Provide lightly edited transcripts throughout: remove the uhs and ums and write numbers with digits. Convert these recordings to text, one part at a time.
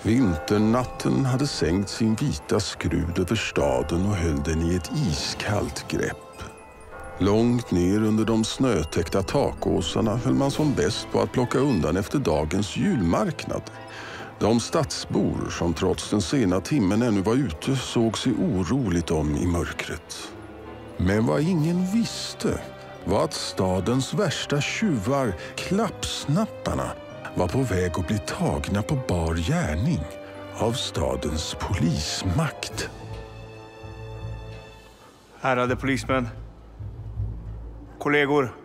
Vinternatten hade sänkt sin vita skrud över staden och höll den i ett iskallt grepp. Långt ner under de snötäckta takåsarna höll man som bäst på att plocka undan efter dagens julmarknad. De stadsbor som trots den sena timmen ännu var ute såg sig oroligt om i mörkret. Men vad ingen visste var att stadens värsta tjuvar, klappsnapparna, var på väg att bli tagna på bar gärning av stadens polismakt. Ärade polismän, kollegor,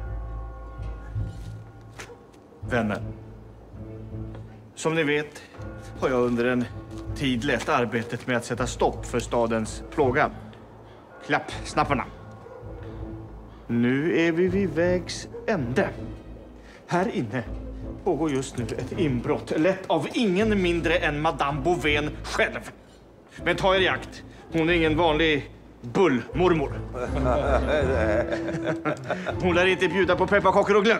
vänner. Som ni vet har jag under en tid lett arbetet med att sätta stopp för stadens plåga. Klappsnapparna. Nu är vi vid vägs ände. Här inne pågår just nu ett inbrott lett av ingen mindre än Madame Bovén själv. Men ta er i akt. Hon är ingen vanlig bullmormor. Hon lär inte bjuda på pepparkakor och glögg.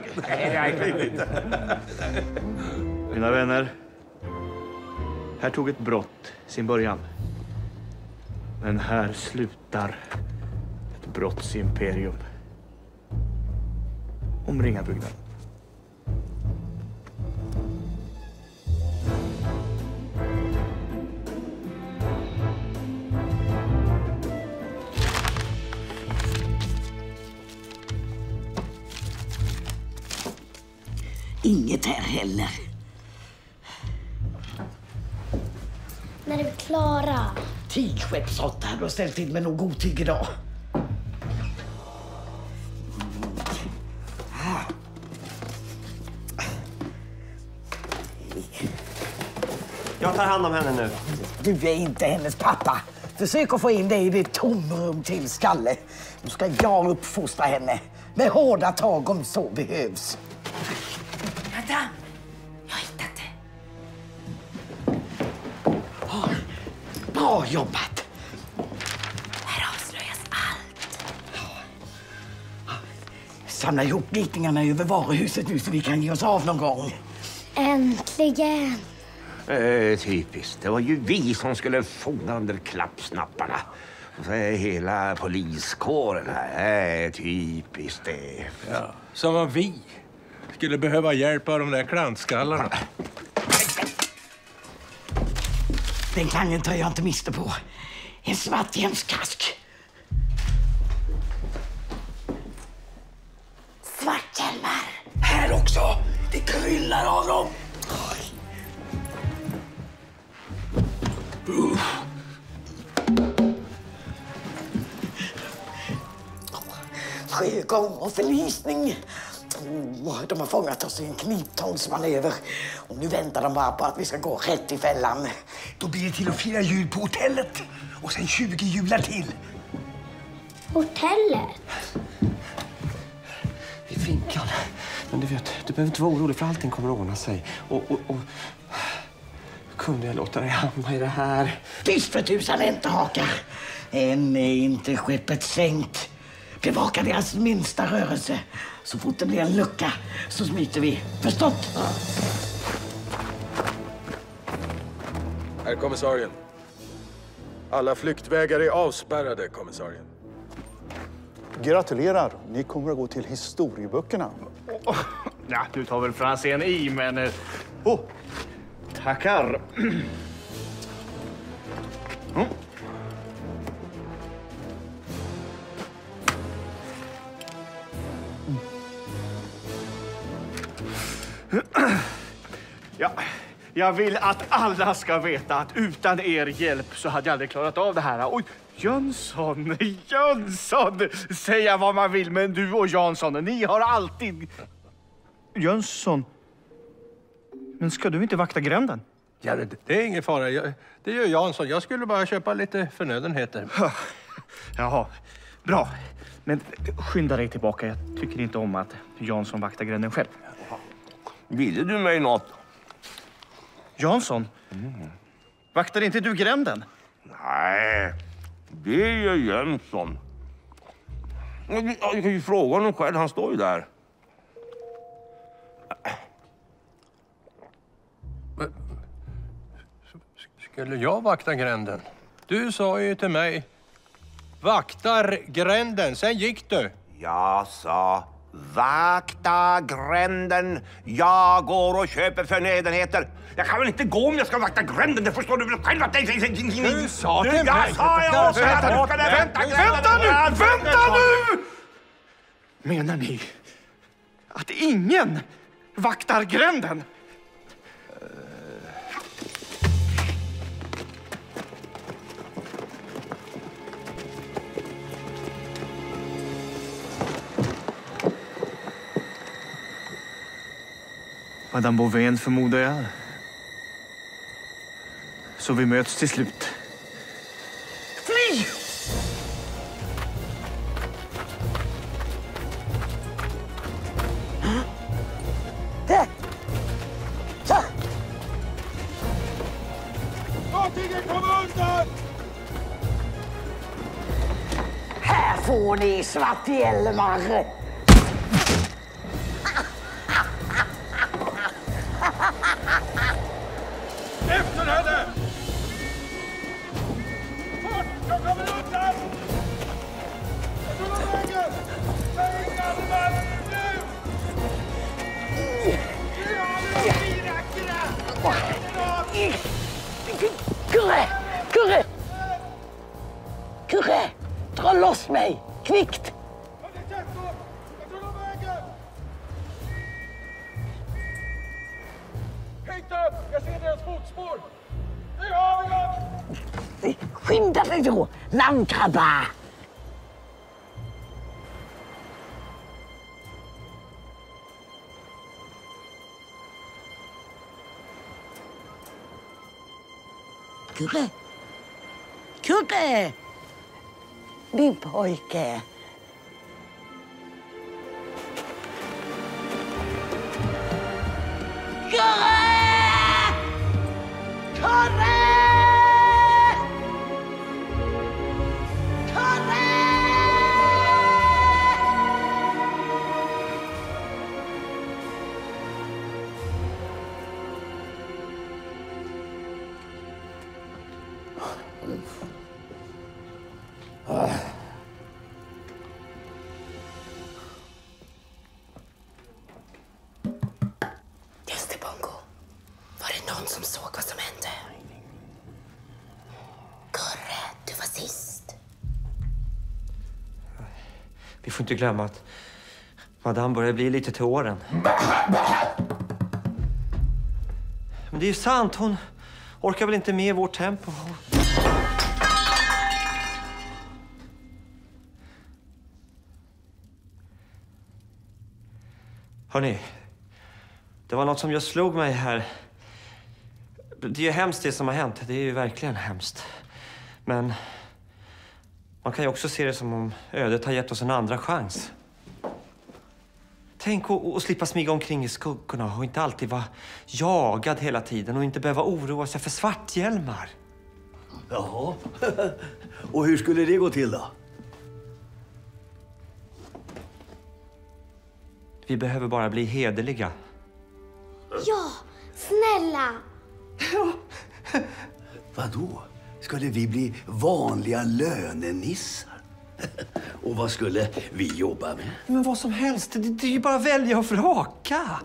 Mina vänner, här tog ett brott sin början. Men här slutar ett brottsimperium. Omringa byggnaden. Inget här heller. När är vi klara? Tigskeppsråtta hade ställt till med någon god tyg idag. Jag tar hand om henne nu. Du är inte hennes pappa. Försök att få in dig i det tomrum till skalle. Nu ska jag uppfostra henne med hårda tag om så behövs. Madame, jag har hittat det. Bra jobbat. Här avslöjas allt. Samla ihop ritningarna över varuhuset nu så vi kan ge oss av någon gång. Äntligen. Typiskt. Det var ju vi som skulle fånga under klappsnapparna. Och så är hela poliskåren här. Typiskt det. Ja, som om vi skulle behöva hjälp av de där klantskallarna. Den klangen tar jag inte miste på. En svart jämskask. Svarthjälmar. Här också. Det kryllar av dem. Sjögång och förlisning. De har fångat oss i en kniptångsmanöver. Och nu väntar de bara på att vi ska gå rätt i fällan. Då blir det till att fira jul på hotellet. Och sen 20 jular till. Hotellet? Vi vinkar. Men du vet, du behöver inte vara orolig för allting kommer att ordna sig. Och kunde jag låta dig hamna i det här? Tyst för tusan enterhakar. Än är inte skeppet sänkt. Bevaka deras minsta rörelse. Så fort det blir en lucka så smiter vi. Förstått? Ja. Herr kommissarien. Alla flyktvägar är avspärrade, kommissarien. Gratulerar. Ni kommer att gå till historieböckerna. Ja, du tar väl Franzén i, men... tackar. Ja, jag vill att alla ska veta att utan er hjälp så hade jag aldrig klarat av det här. Oj, Jönsson, säga vad man vill, men du och Jansson, ni har alltid... Jönsson, men ska du inte vakta gränden? Ja, det är ingen fara. Det gör Jansson. Jag skulle bara köpa lite förnödenheter. Jaha, bra. Men skynda dig tillbaka. Jag tycker inte om att Jansson vaktar gränden själv. Ville du mig något? Jansson? Vaktar inte du gränden? Nej, det gör Jönsson. Jag kan ju fråga honom själv, han står ju där. Skulle jag vakta gränden? Du sa ju till mig, vaktar gränden, sen gick du. Jag sa, vakta gränden. Jag går och köper förnödenheter. Jag kan väl inte gå om jag ska vakta gränden, det förstår du väl själv att det är... Du sa till mig. Jag sa jag också att du ska Vänta nu! Menar ni att ingen vaktar gränden? Madame Bovén, förmodar jag. Så vi möts till slut. Fly! Det! Så! Fartyget kommer undan! Här får ni svarthjälmar! Efter henne! Fort, jag kommer undan! Jag tror de vägen! Säg Kalmar nu! Kurre! Kurre! Kurre! Dra loss mig! Kvickt! Jag tror de vägen! Hit upp! Jag ser deras fotspår! Nu har vi dem! Skynda dig då, landkrabba! Kurre! Kurre! Min pojke! Kurre! Kurre! Kurre! Just det, Bongo. Var det någon som såg vad som hände? Kurre, du var sist. Vi får inte glömma att Madame börjar bli lite till åren. Men det är ju sant, hon orkar väl inte med vårt tempo. Hörrni, det var något som just slog mig här. Det är ju hemskt det som har hänt. Det är ju verkligen hemskt. Men man kan ju också se det som om ödet har gett oss en andra chans. Tänk att slippa smyga omkring i skuggorna och inte alltid vara jagad hela tiden och inte behöva oroa sig för svarthjälmar. Jaha. Och hur skulle det gå till då? Vi behöver bara bli hederliga. Ja, snälla. Vadå? Skulle vi bli vanliga lönenissar? Och vad skulle vi jobba med? Men vad som helst. Det är ju bara välja och vraka.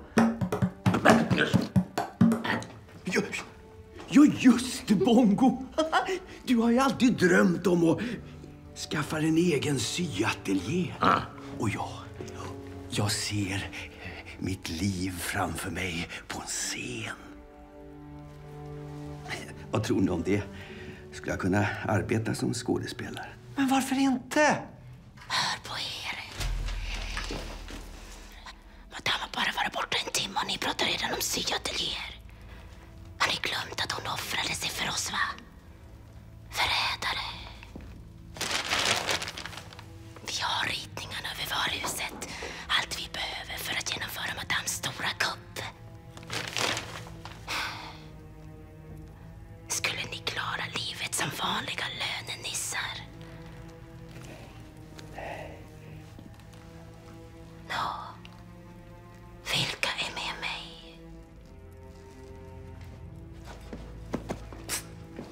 Ja, just det, Bongo. Du har ju alltid drömt om att skaffa en egen syateljé. Och jag ser mitt liv framför mig på en scen. Vad tror ni om det? Skulle jag kunna arbeta som skådespelare? Men varför inte? Hör på er. Madame har bara varit borta en timme och ni pratar redan om syateljéer. Har ni glömt att hon offrade sig för oss, va? Förrädare. Vi har ritningarna över varuhuset. Allt vi behöver för att genomföra Madames stora kupp. Skulle ni klara livet som vanliga lönenissar? Nå, vilka är med mig?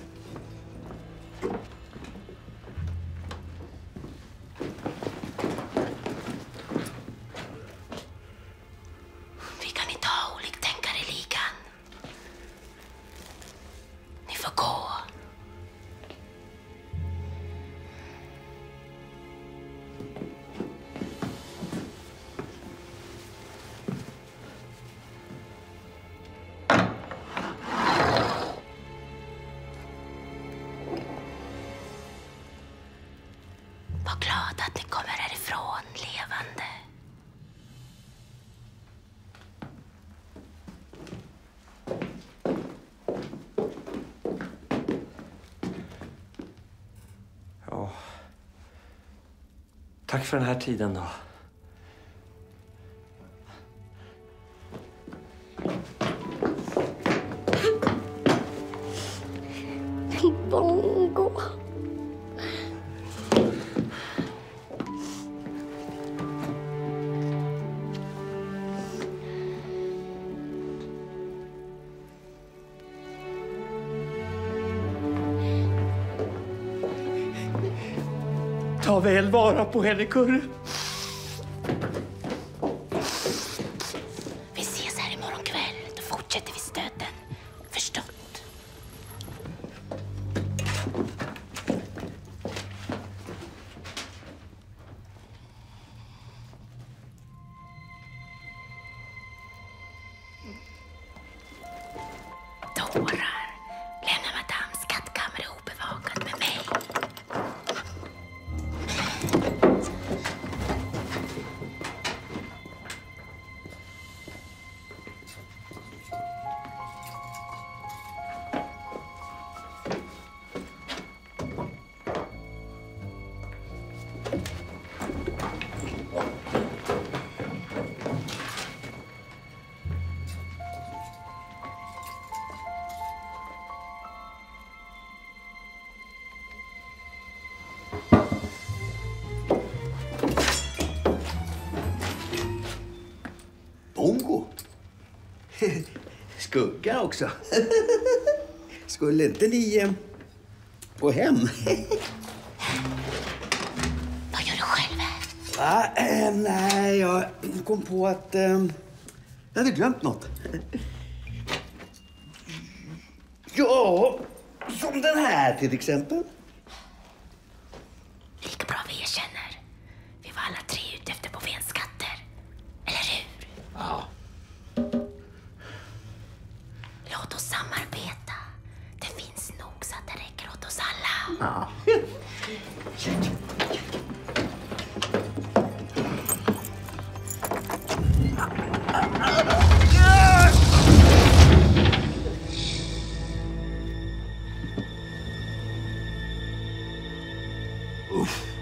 att ni kommer härifrån levande. Ja. Tack för den här tiden då. Bongo. Ta väl vara på henne, Kurre. Vi ses här imorgon kväll. Då fortsätter vi stöten. Förstått? Dårar. Lämna madams skattkammare obevakad med mig. Bongo? Skugga också. Skulle inte ni gå hem? Vad gör du själv? Nej, jag kom på att jag hade glömt något. Ja, som den här till exempel. Lika bra vi erkänner. Vi var alla tre ute efter Bovéns skatter. Eller hur? Ja. Låt oss samarbeta. Det finns nog så att det räcker åt oss alla. Ja. Uff.